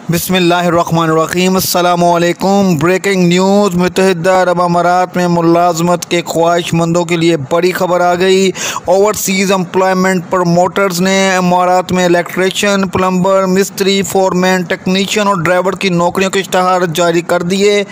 बिस्मिल्लाहिर्रहमानिर्रहीम। अस्सलामुअलैकुम। Breaking news. मुत्तहिदा अरब अमारात में मुलाजमत के ख्वाहिशमंदों के लिए बड़ी खबर आ गई। ओवरसीज़ एम्प्लॉयमेंट प्रमोटर्स ने अमारात में इलेक्ट्रिशियन, प्लम्बर, मिस्त्री, फोरमैन, टेक्नीशियन और ड्राइवर की नौकरियों के इश्तहार जारी कर दिए।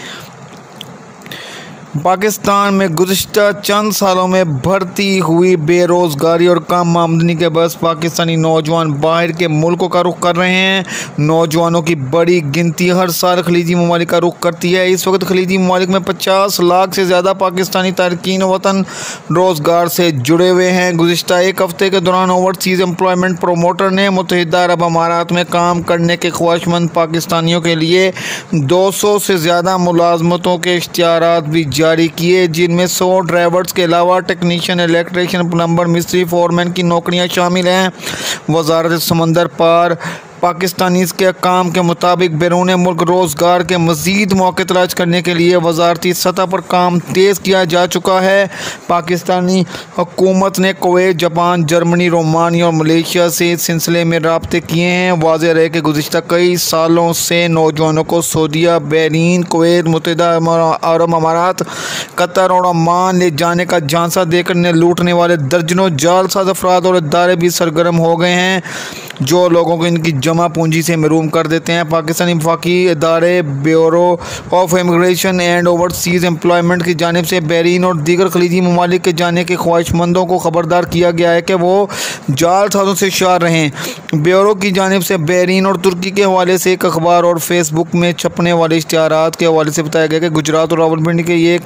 पाकिस्तान में गुज़िश्ता चंद सालों में बढ़ती हुई बेरोज़गारी और कम आमदनी के बस पाकिस्तानी नौजवान बाहर के मुल्कों का रुख कर रहे हैं। नौजवानों की बड़ी गिनती हर साल खलीजी ममालिक का रुख करती है। इस वक्त खलीजी ममालिक में 50 लाख से ज़्यादा पाकिस्तानी तारकीन वतन रोज़गार से जुड़े हुए हैं। गुज़िश्ता एक हफ़्ते के दौरान ओवरसीज़ एम्प्लॉयमेंट प्रोमोटर ने मुत्तहिदा अरब अमारात में काम करने के ख्वाहिशमंद पाकिस्तानियों के लिए 200 से ज़्यादा मुलाजमतों के इश्तिहारात भी जारी किए, जिनमें 100 ड्राइवर्स के अलावा टेक्नीशियन, इलेक्ट्रिशियन, प्लम्बर, मिस्त्री, फोरमैन की नौकरियां शामिल हैं। वज़ारत समंदर पार पाकिस्तानी के काम के मुताबिक बैरून मुल्क रोज़गार के मज़ीद मौके तलाश करने के लिए वज़ारती सतह पर काम तेज़ किया जा चुका है। पाकिस्तानी हुकूमत ने कुवैत, जापान, जर्मनी, रोमानिया और मलेशिया से इस सिलसिले में राब्ते किए हैं। वाज़ेह रहे कि गुज़िश्ता कई सालों से नौजवानों को सऊदीया, बहरीन, कुवैत, मुत्तहिदा अरब अमारात, कतर और ओमान ले जाने का झांसा देकर ने लूटने वाले दर्जनों जालसाज अफराद और इदारे भी सरगर्म हो गए हैं, जो लोगों को इनकी जमा पूंजी से महरूम कर देते हैं। पाकिस्तानी वफाकी इदारे bureau of immigration and overseas employment की जानिब से बहरीन और दीगर खलीजी ममालिक के जाने के ख्वाहिशमंदों को खबरदार किया गया है कि वो जालसाजों से होशियार रहें। ब्यूरो की जानिब से बहरीन और तुर्की के हवाले से एक अखबार और फेसबुक में छपने वाले इश्तिहारात के हवाले से बताया गया कि गुजरात और रावलपिंडी के ये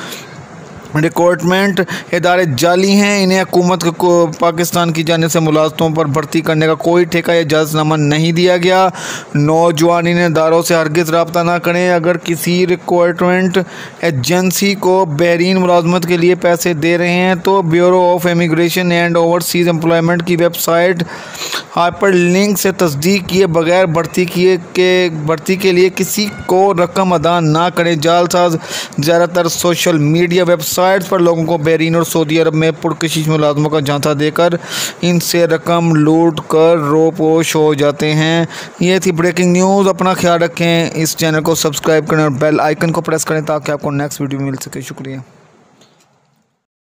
रिक्रूटमेंट इदारे जाली हैं। इन्हें हुकूमत को पाकिस्तान की जानिब से मुलाजमतों पर भर्ती करने का कोई ठेका या इजाज़तनामा नहीं दिया गया। नौजवान इन इदारों से हरगिज़ रब्ता ना करें। अगर किसी रिक्रूटमेंट एजेंसी को बहरीन मुलाजमत के लिए पैसे दे रहे हैं तो bureau of immigration and overseas employment की वेबसाइट हाइपर लिंक से तस्दीक किए बगैर भर्ती के लिए किसी को रकम अदा ना करें। जालसाज ज़्यादातर सोशल मीडिया वेबसाइट्स पर लोगों को बहरीन और सऊदी अरब में पुरकशिश मुलाजमों का झांसा देकर इनसे रकम लूट कर रोपोश हो जाते हैं। ये थी ब्रेकिंग न्यूज़। अपना ख्याल रखें। इस चैनल को सब्सक्राइब करें और बेल आइकन को प्रेस करें ताकि आपको नेक्स्ट वीडियो मिल सके। शुक्रिया।